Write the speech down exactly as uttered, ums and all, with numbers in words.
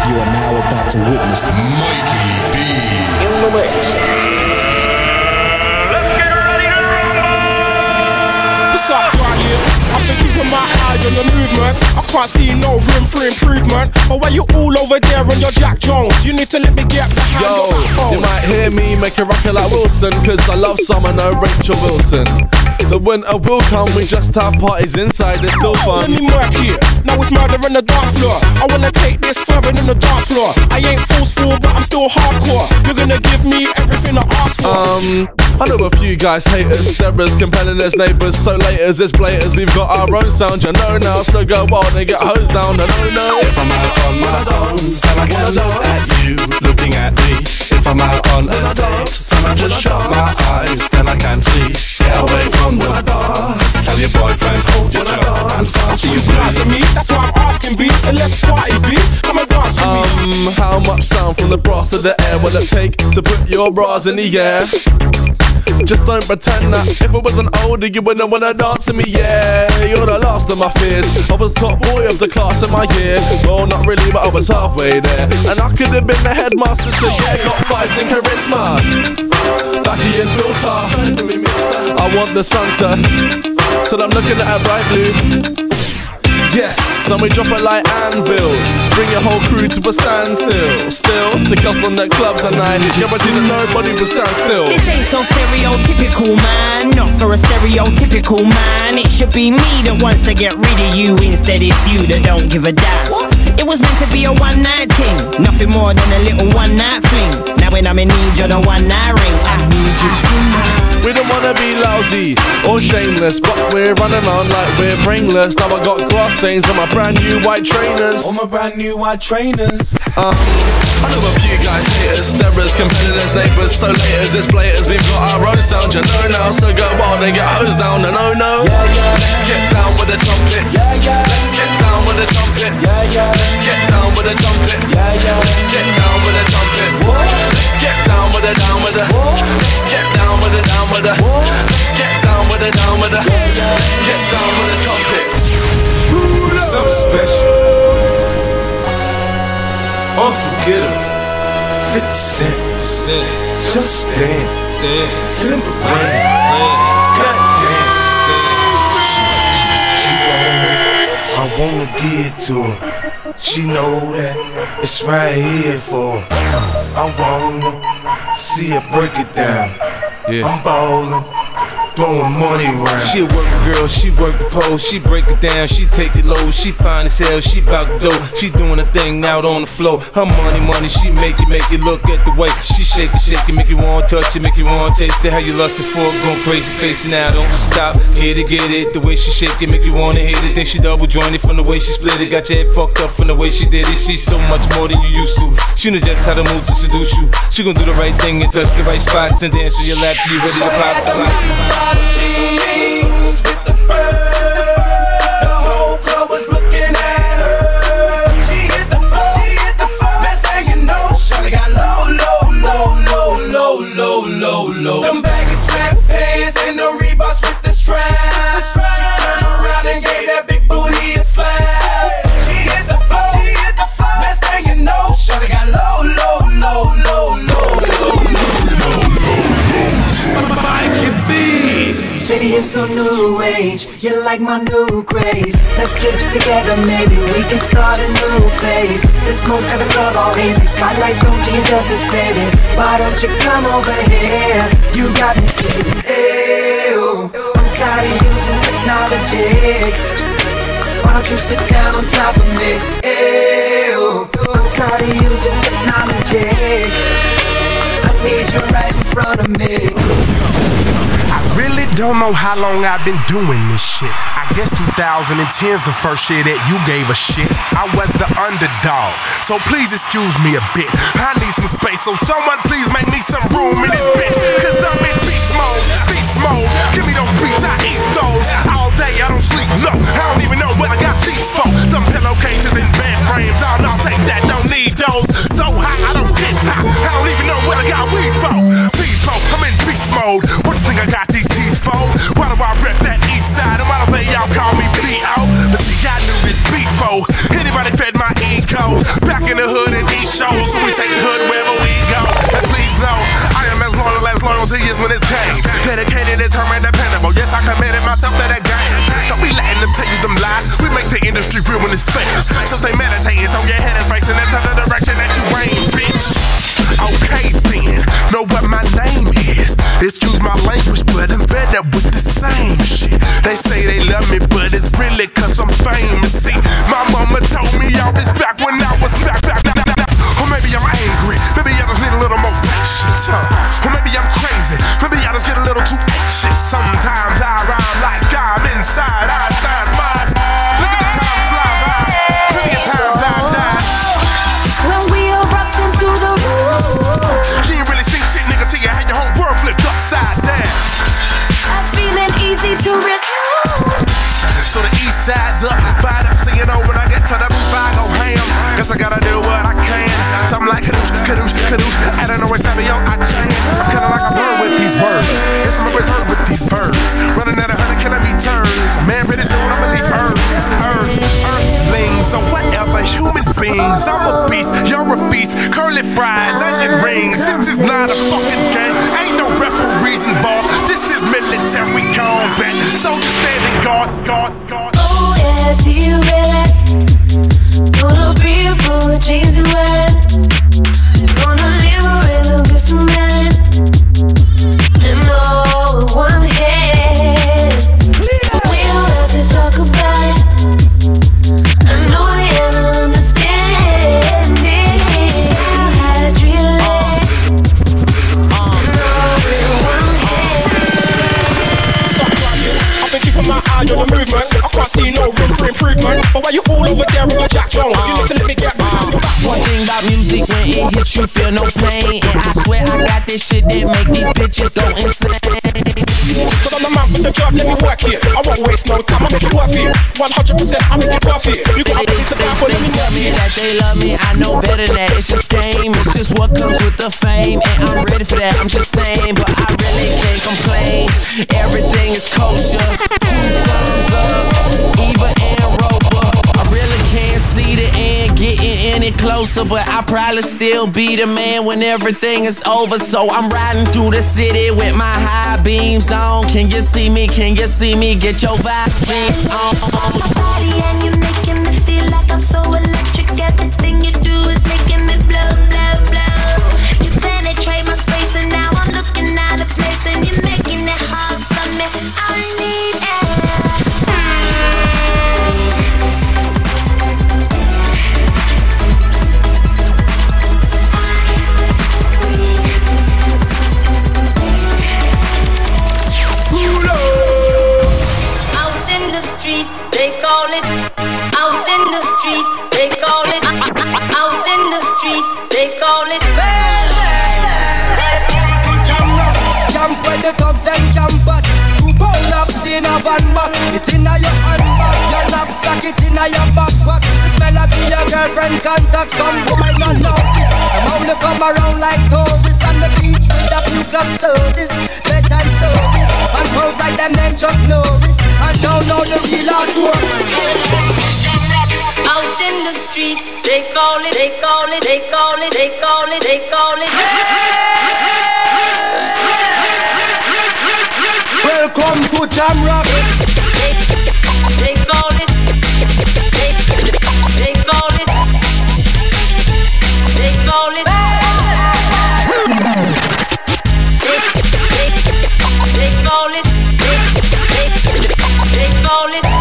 You are now about to witness the Mikey B in the mix. Let's get ready to rumble! What's up, Brian? I've been keeping my eye on the movement. I can't see no room for improvement. But when you all over there on your Jack Jones, you need to let me get behind Yo, your backbone. you might hear me make a rocket like Wilson, cause I love summer, no Rachel Wilson. The winter will come, we just have parties inside, it's still fun. Let me work here, now it's murder on the dance floor. I wanna take this further than the dance floor. I ain't forceful, but I'm still hardcore. You're gonna give me everything I ask for. Um, I know a few guys haters, steppers, competitors, neighbours, so laters, it's blaters. We've got our own sound, you know now, so go wild and get hosed down, no, no, no. If I'm out on my own, then I can look at you, looking at me. If I'm out on a date, then I just shut my eyes, then I can see. Get away from the bar. Tell your boyfriend, hold your jaw and dance So you with dance with me. me, that's why I'm asking B. So let's party B, come and dance with me. Um, how much sound from the brass to the air will it take to put your bras in the air? Just don't pretend that if I wasn't older you wouldn't wanna dance with me, yeah. You're the last of my fears. I was top boy of the class in my year. Well, not really, but I was halfway there. And I could have been the headmaster, so yeah, got vibes and charisma. Backy and filter, I want the sunset, so I'm looking at a bright blue. Yes, and we drop it like anvils. Bring your whole crew to a standstill. Still, stick us on the clubs at night. Guarantee that nobody will stand still. This ain't so stereotypical, man. Not for a stereotypical man. It should be me that wants to get rid of you. Instead it's you that don't give a damn. It was meant to be a one night thing, nothing more than a little one night fling. Now when I'm in need, you're the one night ring. I need you tonight. We don't wanna be lousy or shameless, but we're running around like we're brainless. Now I got grass stains on my brand new white trainers. On my brand new white trainers. Um, I know a few guys haters, steppers, competitors, neighbours, so laters, it's blaters. We've got our own sound, you know now, so go wild and get hosed down, no, no, no. Yeah, yeah. Let's get down with the trumpets. Yeah, yeah. Let's get down with the trumpets. Yeah, yeah. Let's get down with the trumpets. Yeah, yeah. Let's get down with the trumpets. Let's get down with the down with the. Let's get down with the down with the. Let's get down with the down with the. Let's get down with the trumpets. Something special, unforgettable. Fifty Cent, just stand, simple rain. Goddamn, she want me, I wanna give it to her. She know that it's right here for her. I wanna see her break it down. Yeah. I'm ballin', throwing money around. She a work girl, she work the pole, she break it down, she take it low, she fine as hell, she bout the dough, she doing a thing out on the floor. Her money, money, she make it, make it look at the way she shake it, shake it, make you want touch it, make you want taste it. How you lustin' for it, going crazy, facing now, don't stop, get it, get it. The way she shake it, make you wanna hit it. Then she double jointed from the way she split it, got your head fucked up from the way she did it. She's so much more than you used to. She knows just how to move to seduce you. She gon' do the right thing and touch the right spots and dance to your lap till you ready to pop the lock. Jeans with the fur, the whole club was looking at her. She hit the floor, she hit the floor. Next thing you know, shawty got low, low, low, low, low, low, low, low. Them baggy sweatpants and the Reeboks with the straps. She turned around and gave that big booty a slap. She hit the floor, she hit the floor. Next thing you know, shawty got low, low, low, low, low, low, low, low. Mikey B. Baby, you're so new age, you're like my new craze. Let's get it together, maybe we can start a new phase. The smoke's having love all hazy, spotlights don't do you justice, baby. Why don't you come over here? You got me saying, ew. I'm tired of using technology. Why don't you sit down on top of me? Ew. I'm tired of using technology. I need you right in front of me. I really don't know how long I've been doing this shit. I guess two thousand ten's the first year that you gave a shit. I was the underdog, so please excuse me a bit. I need some space, so someone please make me some room in this bitch. Cause I'm in beast mode, beast mode. Give me those beats, I eat those. All day I don't sleep, no, I don't even know what I got sheets for. Them pillowcases and bed frames, oh no, take that, don't need those. So hot, I don't get hot, I don't even know what I got weed for. People, I'm in beast mode. What you think I got these teeth for? Why do I rep that east side? And why do they y'all call me P O? But see, I knew this before. Anybody fed my ego. Back in the hood and these shows, so we take the hood wherever we go. And please know, I am as loyal as loyalty is when it's game. Dedicated, determined, dependable. Yes, I committed myself to that game. Don't be letting them tell you them lies. We make the industry real when it's famous. So stay meditating, so your head is facing into the direction that you aim, bitch. Okay then, know what my name is. Excuse my language, but I'm fed up with the same shit. They say they love me, but it's really cause I'm famous. See, my mama told me all this back when I was back, back, back, back, back. Or maybe I'm angry, maybe I just need a little more patience, huh? Or maybe I'm crazy, maybe I just get a little too anxious. Sometimes I rhyme like I'm inside, I thighs mine. Look at the time fly by, plenty of times I die. When we erupt into the room, she ain't really seen shit, nigga, till you had your whole world flipped upside down. I'm feeling easy to resume. So the east side's up, fired up, so you know when I get to the roof I go ham. Guess I gotta do what I can. Something like kadoosh, kadoosh, kadoosh. I don't know where Samuel I change. I'm kinda like a bird with these words. Yes, I'm always hurt with these verbs. Running at a hundred kilometers. Man, pretty soon I'ma leave Earth, Earth, Earthlings. So whatever, human beings. I'm a beast, you're a feast. Curly fries, onion rings. This is not a fucking game. Ain't no referees involved. This is military combat. Soldiers standing guard, guard, guard. Oh yeah, see you really. Gonna be a fool, change the world. Gonna live a real good man. And all with one hand. We don't have to talk about it. I know you don't understand it. I had a drill leg. I've been keeping my eye on the movement. I can't see no room for improvement. But why you all over there with a Jack Jones? You need to let me get behind your back. One thing about music, when it hits you, feel no pain. And I swear I got this shit that make these bitches go insane. Cause I'm the man for the job, let me work here. I won't waste no time, I'll make it worth it. one hundred percent, I'll make it perfect. You got to to die for them in tell me that they love me, I know better than that. It's just game, it's just what comes with the fame. And I'm ready for that, I'm just saying. But I really can't complain. Everything is kosher. Two thumbs up, Eva and Roper. I really can't see the end getting any closer, but I probably still be the man when everything is over. So I'm riding through the city with my high beams on. Can you see me? Can you see me? Get your vibe on. And you're making me feel like I'm so electric. Everything you do is making me blow, blow, blow. You penetrate my space and now I'm looking out of place. And you're making it hard for me. I need air. Out in the street, they call it. Out in the street, they call it. Out in the street, they call it. Jump with the thugs and jump back. You pull up in a van back. It in a your handbag. Your knapsack, it in a your backpack. The smell of your girlfriend contact. Some boy not notice. Them only come around like tourists on the beach with a few club sodas, bedtime stories, and pose like them named Chuck Norris. And don't know the real hard work. Out in the street, they call it, they call it, they call it, they call it, they call it. Welcome to Jam Rock. They call it, they, they call it, they call it. They, they, they call it, they, they, they call it.